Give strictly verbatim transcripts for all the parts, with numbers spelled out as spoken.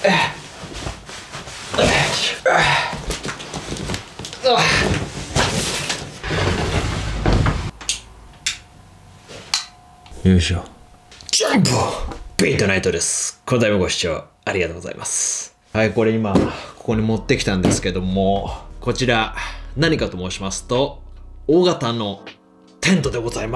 よいしょ。ジャンプビートナイトです。この度もご視聴ありがとうございます。はい、これ今、ここに持ってきたんですけども、こちら、何かと申しますと、大型のテントでございます。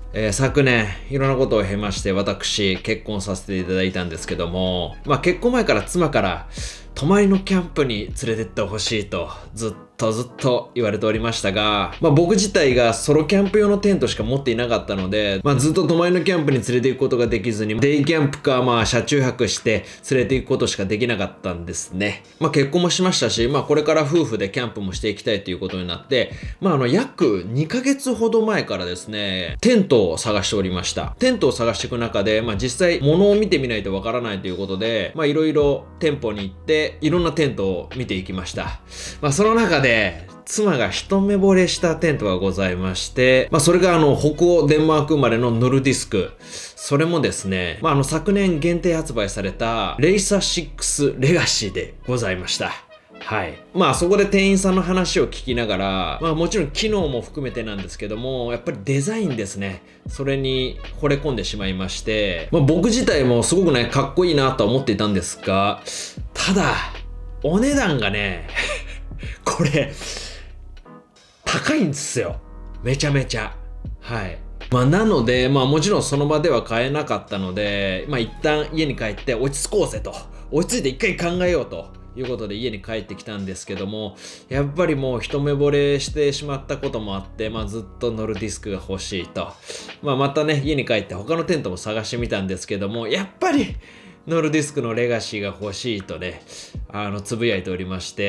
えー、昨年、いろんなことを経まして、私、結婚させていただいたんですけども、まあ結婚前から妻から、泊まりのキャンプに連れてってほしいと、ずっとずっと言われておりましたが、まあ僕自体がソロキャンプ用のテントしか持っていなかったので、まあずっと泊まりのキャンプに連れて行くことができずに、デイキャンプかまあ車中泊して連れて行くことしかできなかったんですね。まあ結婚もしましたし、まあこれから夫婦でキャンプもしていきたいということになって、まああの約にかげつほど前からですね、テントを探しておりました。テントを探していく中で、まあ実際物を見てみないとわからないということで、まあいろいろ店舗に行って、いろんなテントを見ていきました。まあその中で、妻が一目惚れしたテントがございまして、まあそれがあの北欧デンマーク生まれのノルディスク。それもですね、まああの昨年限定発売されたレイサーシックスレガシーでございました。はい。まあそこで店員さんの話を聞きながら、まあもちろん機能も含めてなんですけども、やっぱりデザインですね。それに惚れ込んでしまいまして、まあ僕自体もすごくね、かっこいいなとは思っていたんですが、ただ、お値段がね、これ、高いんですよ。めちゃめちゃ。はい。まあなので、まあもちろんその場では買えなかったので、まあ一旦家に帰って落ち着こうぜと。落ち着いて一回考えようと。いうことで家に帰ってきたんですけども、やっぱりもう一目惚れしてしまったこともあって、まあずっとノルディスクが欲しいと。まあまたね、家に帰って他のテントも探してみたんですけども、やっぱりノルディスクのレガシーが欲しいとね、あの、つぶやいておりまして、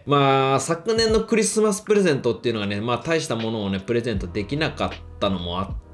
まあ、昨年のクリスマスプレゼントっていうのがね、まあ、大したものをね、プレゼントできなかったのもあって、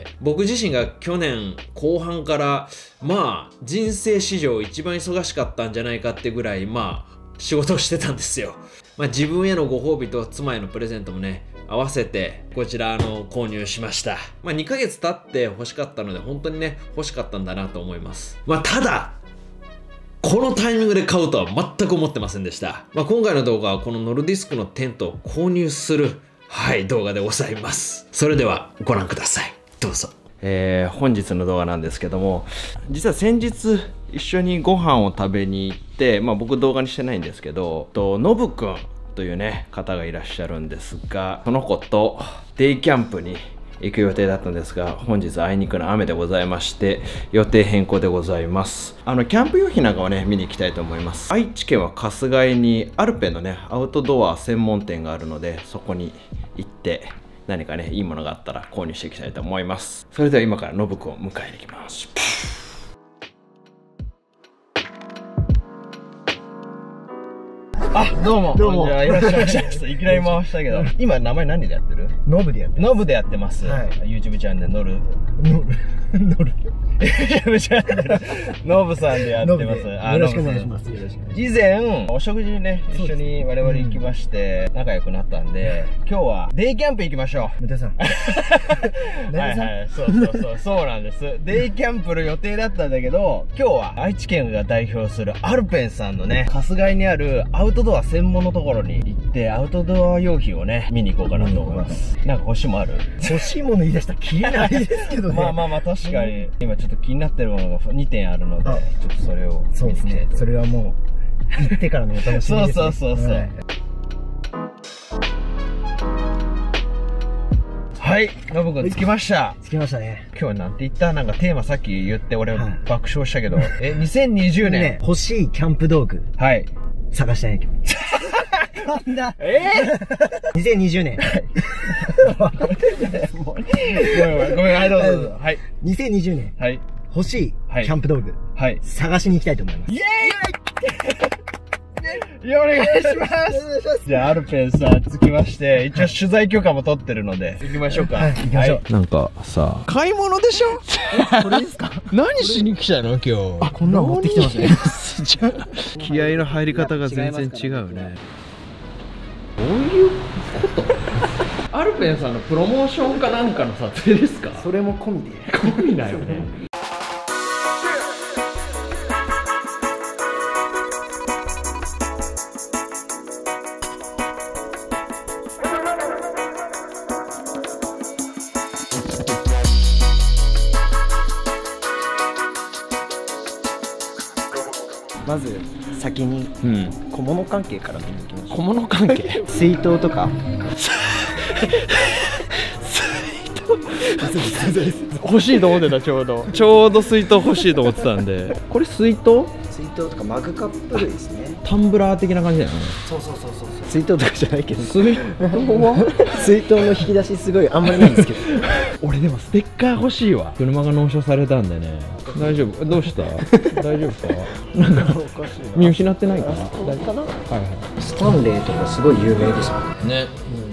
僕自身が去年後半から、まあ、人生史上一番忙しかったんじゃないかってぐらい、まあ、仕事をしてたんですよ。まあ、自分へのご褒美と妻へのプレゼントもね、合わせてこちらあの購入しました。まあにかげつ経って欲しかったので本当にね欲しかったんだなと思います。まあただこのタイミングで買うとは全く思ってませんでした。まあ今回の動画はこのノルディスクのテントを購入するはい動画でございます。それではご覧ください。どうぞ。えー、本日の動画なんですけども、実は先日一緒にご飯を食べに行って、まあ僕動画にしてないんですけど、とノブくんというね方がいらっしゃるんですが、その子とデイキャンプに行く予定だったんですが、本日あいにくの雨でございまして予定変更でございます。あのキャンプ用品なんかをね見に行きたいと思います。愛知県は春日井にアルペンのねアウトドア専門店があるので、そこに行って何かねいいものがあったら購入していきたいと思います。それでは今からノブくんを迎えに行きます。 あ、どうも。どうも。じゃあ、いらっしゃいました。いきなり回したけど。今、名前何でやってる？ ノブでやってます。 ノブでやってます。はい。YouTube チャンネル、ノル。ノル。ノル。YouTube チャンネル、ノブさんでやってます。 よろしくお願いします。よろしく。 以前、お食事にね、一緒に我々行きまして、仲良くなったんで、今日はデイキャンプ行きましょう。 ムテさん。 はいはい、そうそうそう、そうなんです。デイキャンプの予定だったんだけど、今日は愛知県が代表するアルペンさんのね、春日井にあるアウトドア専門のところに行って、アウトドア用品をね、見に行こうかなと思います。なんか欲しいものある？ 欲しいもの言い出したらキリないですけどね。 まあまあまあ確かに、今ちょっと気になってるものがにてんあるので、ちょっとそれを見つけて。 それはもう、行ってからのお楽しみですね。 そうそうそうそう。はいはい、ノブくん着きました。 着きましたね。 今日なんて言った？なんかテーマさっき言って俺爆笑したけど、え、にせんにじゅうねん。 欲しいキャンプ道具。 はい。 探したいね、今日。なんだえぇ ?にせんにじゅうねん。 ごめん、ごめん、はい、どうぞどうぞ。はい。 にせんにじゅうねん。 はい。 欲しいキャンプ道具。はい。探しに行きたいと思います。イェーイいや、お願いします。じゃあ、アルペンさん着きまして、一応取材許可も取ってるので、行きましょうか。 はい、行きましょう。 なんかさ、買い物でしょ？これですか？何しに来たの今日。 あ、こんなの持ってきてますね。 気合の入り方が全然違うね。どういうことアルペンさんのプロモーションかなんかの撮影ですか？ それも込みで。 込みだよね。 まず先にうん小物関係から見ていきましょう。 小物関係水筒とか欲しいと思ってた。ちょうどちょうど水筒欲しいと思ってたんで。これ水筒水筒とかマグカップ類ですね。 タンブラー的な感じだよね。 そうそうそうそう。水筒とかじゃないけど水筒は水筒の引き出しすごいあんまりないんですけど俺でもステッカー欲しいわ。車が納車されたんでね。大丈夫？どうした？大丈夫か？なんか見失ってないかな？大丈夫かな？はいはい。 スタンレーとかすごい有名ですよね。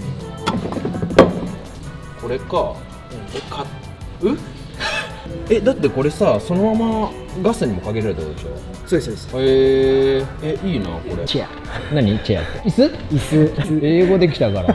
これか。え、かう？え、だってこれさ、そのままガスにもかけられたってことでしょ？ そうですそうです。 へえー、え、いいなこれ。 チェア。 何チェアって？椅子？椅子。英語できたから。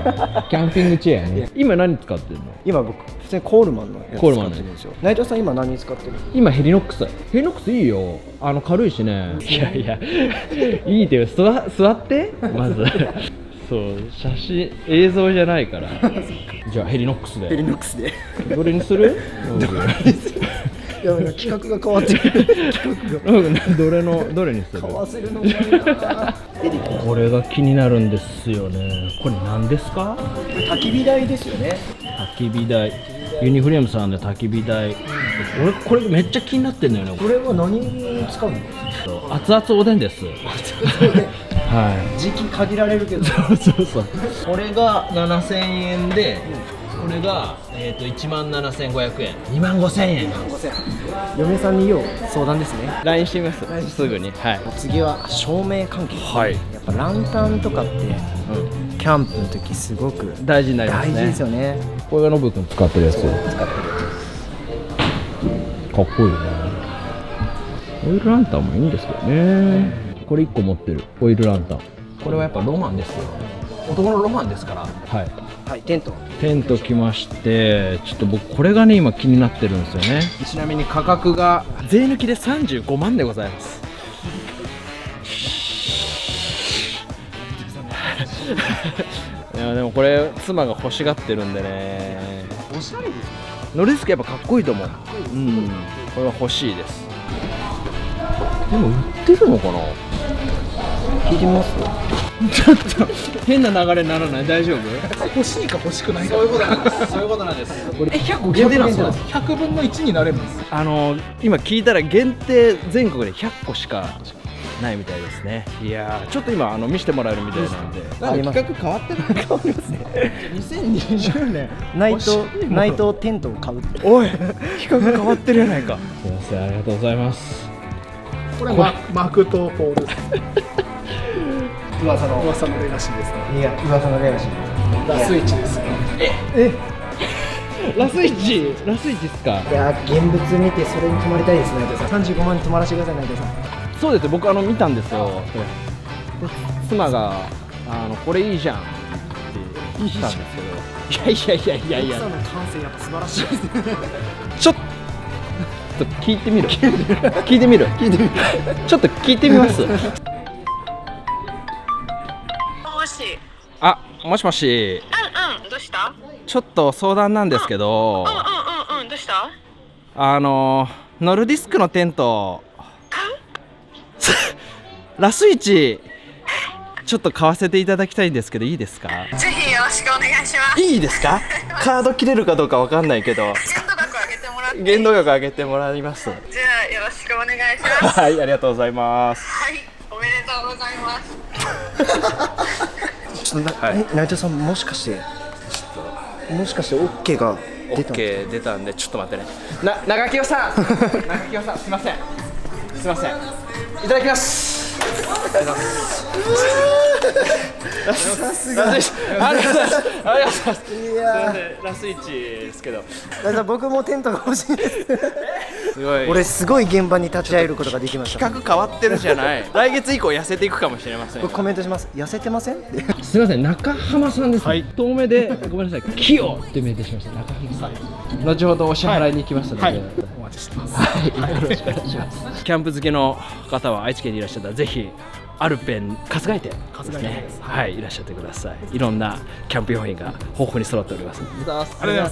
キャンピングチェアね。今何使ってるの？ 今僕普通にコールマンのやつ使ってるんですよ。内藤さん今何使ってるの？ 今ヘリノックス。ヘリノックスいいよ。あの軽いしね。いやいや、いいってよ。座座ってまず。そう写真映像じゃないからじゃあヘリノックスでヘリノックスでどれにする？ いや企画が変わってる企画がどれのどれにする？ 買わせるのがいいな。 これが気になるんですよね。これ何ですか？ 焚き火台ですよね。 焚き火台ユニフレームさんで焚き火台。俺これめっちゃ気になってんだよね。 これは何に使うの？ 熱々おでんです。はい、 時期限られるけどそうそうそう。これがななせんえんで、これが、えー、といちまんななせんごひゃくえん、にまんごせんえん。 嫁さんに要相談ですね。 ライン してみます、すぐに。はい、 次は照明関係、 はい、 やっぱランタンとかって、うん、キャンプの時すごく大事になりますね。 大事ですよね。 これがノブ君使ってるやつ。使ってるかっこいいね。オイルランタンもいいんですけどね。これいっこ持ってるオイルランタン。これはやっぱロマンですよ。男のロマンですから。はいはい。テントテント来まして、ちょっと僕これがね今気になってるんですよね。ちなみに価格が税抜きでさんじゅうごまんでございます。いやでもこれ妻が欲しがってるんでね。 おしゃれですね。 ノリスケやっぱかっこいいと思う。うん、これは欲しいです。でも売ってるのかな？ 聞いてみます？ ちょっと変な流れにならない？大丈夫？ 欲しいか欲しくないか。 そういうことなんです。そういうことなんです。 え、ひゃっこ限定なんですか？ひゃくぶんのいちになれるんです。 あの今聞いたら限定全国でひゃっこしかないみたいですね。いやーちょっと今あの見せてもらえるみたいなんで。 企画変わってない？変わりますね。にせんにじゅうねん内藤内藤テントを買うって。 おい企画変わってるやないか。すいません、ありがとうございます。 これママクとポールです。 噂の噂のレガシーですね。 いや噂のレガシー。 ラスイチですね。 えラスイチラスイチっすか？ いや現物見てそれに泊まりたいですね。さんじゅうごまんに泊まらせてください内藤さん。 そうですよ、僕あの見たんですよ。妻があのこれいいじゃんって言ったんですけど、いやいやいやいやいや。 奥さんの感性やっぱ素晴らしいですね。 ちょっと聞いてみる。聞いてみる。聞いてみる。ちょっと聞いてみます。 もし。 あ、もしもし。 うんうん、どうした？ ちょっと相談なんですけど。 うんうんうんうん、どうした？ あのノルディスクのテント。 買う？ ラスイチ。ちょっと買わせていただきたいんですけどいいですか？ ぜひよろしくお願いします。 いいですか？カード切れるかどうかわかんないけど。 限度額上げてもらって。 限度額上げてもらいます。 じゃあよろしくお願いします。 はい、ありがとうございます。 はい、おめでとうございます。 ちょっとな、はい、内藤さんもしかしてもしかして OK が出たんですか？ OK 出たんでちょっと待ってね。な長清さん、長清さんすいませんすいません。いただきます。ありがとうございます。さすが。ありがとうございます。ありがとうございます。いやー、ラスイチですけど。 僕もテントが欲しいです。 すごい。 俺すごい現場に立ち会えることができました。 企画変わってるじゃない。来月以降痩せていくかもしれません。 僕コメントします。痩せてません？ すみません、中浜さんです。はい。遠目でごめんなさい。キヨって命令しました。中浜さん。後ほどお支払いに行きましたので。はい。お待ちしてます。はい。よろしくお願いします。キャンプ好きの方は愛知県にいらっしゃったらぜひ。アルペン春日井店ですね。はい、いらっしゃってください。いろんなキャンプ用品が豊富に揃っております。ありがとうございます。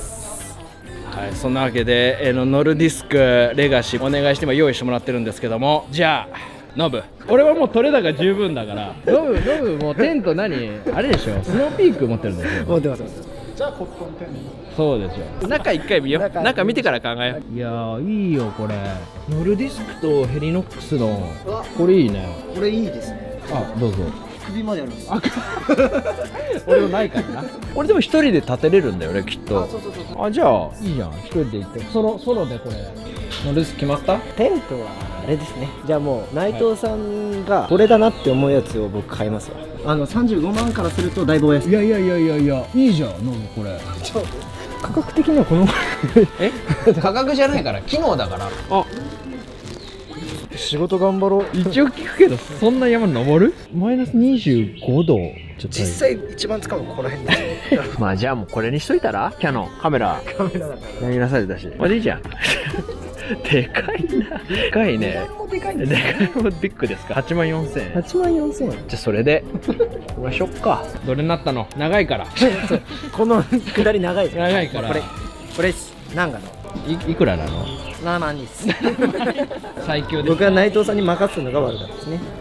はい、そんなわけで、えー、のノルディスクレガシーお願いして今用意してもらってるんですけども、じゃあノブ、俺はもう取れ高十分だから。ノブ、ノブもうテント何あれでしょ、スノーピーク持ってるんですよ。 持ってます。 じゃあコットンテント。 そうでしょ。中一回見よう。中見てから考えよう。いやーいいよこれ。ノルディスクとヘリノックスのこれいいね。 これいいですね。 あ、どうぞ。 首まであるんです。 俺もないからな。俺でも一人で立てれるんだよねきっと。 そうそうそう。 あ、じゃあいいじゃん、一人で行って。ソロソロでこれノルディスク決まった？ テントはあれですね。じゃあもう内藤さんがこれだなって思うやつを僕買いますわ。あのさんじゅうごまんからするとだいぶお安い。 いやいやいやいやいや、いいじゃんノブこれ。 価格的にはこのえ価格じゃないから機能だから。あ、 仕事頑張ろう。 一応聞くけどそんな山登る？マイナスにじゅうごど。 実際一番使うのここら辺ですよ。 まあじゃあもうこれにしといたら、キャノンカメラカメラだかやりなさいだし、まあいいじゃん。でかいな。でかいね。 でかいんでかいもビッグですか。はちまんよんせんえん。 はちまんよんせんえん。 じゃあそれで行きましょっか。どれになったの？長いから。 この下り長いです。 長いから。 これこれです。なんかのいいくらなの？ ななまんです。 最強です。 僕は内藤さんに任すのが悪かったですね。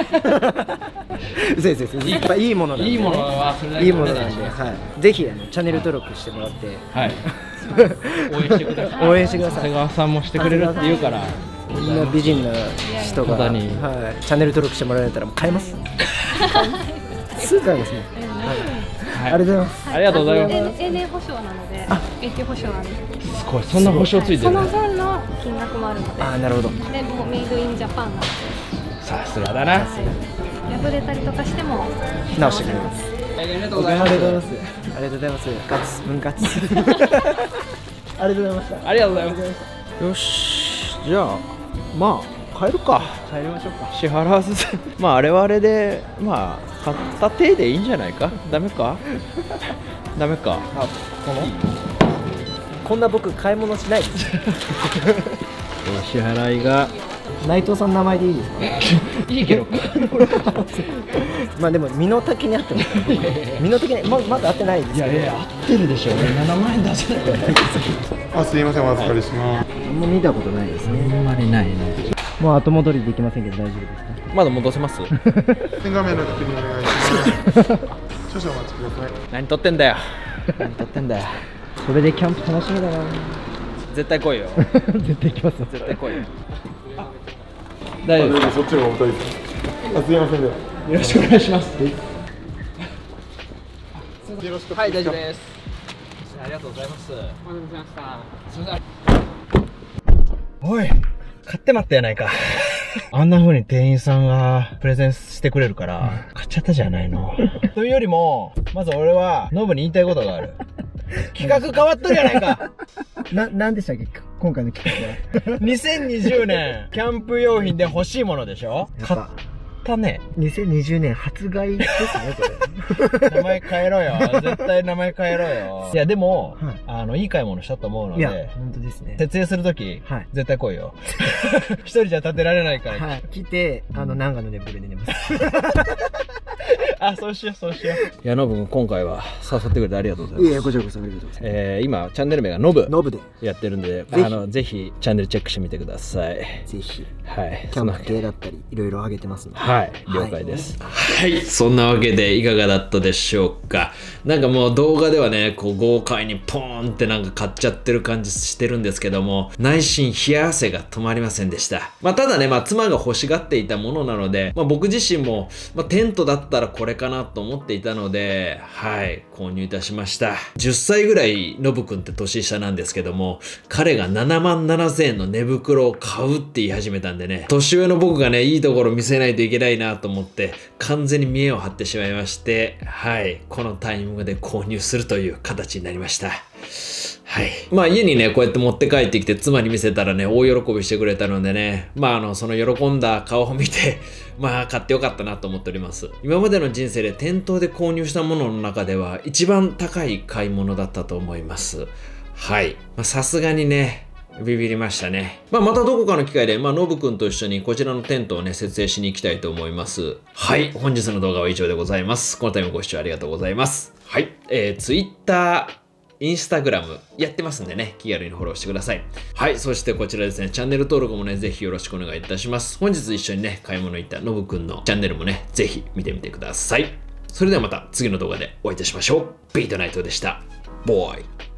うそですいっぱいいいものなんで、 いいものはそれだけいいものなんで、はい、ぜひあのチャンネル登録してもらって、 はい、応援してください。 応援してください。 長谷川さんもしてくれるって言うから、 みんな美人な人が、はい、 にチャンネル登録してもらえたらもう買えます。すぐ買えますね。はい、ありがとうございます。 ありがとうございます。 永年保証なので、永久保証なんです。 すごい、そんな保証ついてる。 その分の金額もあるので。 ああ、なるほど。 でもメイドインジャパンなので。 さすがだな。 破れたりとかしても直してくれます。 ありがとうございます。ありがとうございます。ありがとうございます。ガツ分割。ありがとうございました。 ありがとうございます。よし、じゃあまあ帰るか。 帰りましょうか。 支払わずまああれはあれでまあ買った手でいいんじゃないか。ダメか。ダメか。 あ、このこんな僕買い物しないです。 お支払いが内藤さんの名前でいいですか？ いいけど。 まあでも身の丈に合ってます。身の丈に ま, まだ合ってないですけど。 いやいや合ってるでしょ。ななまんえん出せない。 あ、すいません、お預かりします。 あんま見たことないですね。 あんまりないね。 もう後戻りできませんけど大丈夫ですか？ まだ戻せます？ 画面の確認お願いします。少々お待ちください。 何撮ってんだよ。何撮ってんだよ。 それでキャンプ楽しみだな。 絶対来いよ。 絶対行きます。 絶対来いよ。大丈夫ですか？ そっちの方がお二人です。あ、すいませんでは。 よろしくお願いします。 よろしく。 はい、大丈夫です。ありがとうございます。お待たせしました。すみません。 おい、買ってまったやないか。あんな風に店員さんがプレゼンしてくれるから、買っちゃったじゃないの。というよりも、まず俺は、ノブに言いたいことがある。企画変わっとるやないか。 な、なんでしたっけ今回の企画は。 にせんにじゅうねん、キャンプ用品で欲しいものでしょ？買ったね。 にせんにじゅうねん発売ですね、これ。 名前変えろよ。絶対名前変えろよ。いや、でも、はい、あの、いい買い物したと思うので、 いや、本当ですね。 設営するとき、はい、絶対来いよ。一人じゃ立てられないから。 はい。来て、あの、長野でブルで寝ます。 あ、そうしよう、そうしよう。いや、ノブ君、今回は誘ってくれてありがとうございます。 いや、こちらこそありがとうございます。 えー、今、チャンネル名がノブ。 ノブで。 やってるんで、あの、ぜひ、チャンネルチェックしてみてください。 ぜひ。 はい。 キャンプ系だったり、いろいろ上げてますので。 はい。了解です。はい。そんなわけで、いかがだったでしょうか。なんかもう動画ではね、こう、豪快にポーンってなんか買っちゃってる感じしてるんですけども、内心冷や汗が止まりませんでした。まあ、ただね、まあ、妻が欲しがっていたものなので、まあ、僕自身も、まあ、テントだったらこれかなと思っていたので、はい、購入いたしました。じゅっさいぐらいノブくんって年下なんですけども、彼がななまんななせんえんの寝袋を買うって言い始めたんでね、年上の僕がね、いいところ見せないといけないなと思って、完全に見栄を張ってしまいまして、はい、このタイミングで購入するという形になりました。はい。まあ家にね、こうやって持って帰ってきて妻に見せたらね、大喜びしてくれたのでね、まああの、その喜んだ顔を見て、まあ買ってよかったなと思っております。今までの人生で店頭で購入したものの中では一番高い買い物だったと思います。はい。まあさすがにね、ビビりましたね。まあまたどこかの機会で、まあノブくんと一緒にこちらのテントをね、設営しに行きたいと思います。はい。本日の動画は以上でございます。この度もご視聴ありがとうございます。はい。えー、Twitter、 インスタグラムやってますんでね、気軽にフォローしてください。はい、そしてこちらですね、チャンネル登録もね、ぜひよろしくお願いいたします。本日一緒にね、買い物行ったノブくんのチャンネルもね、ぜひ見てみてください。それではまた次の動画でお会いいたしましょう。ビートナイトでした。ボーイ。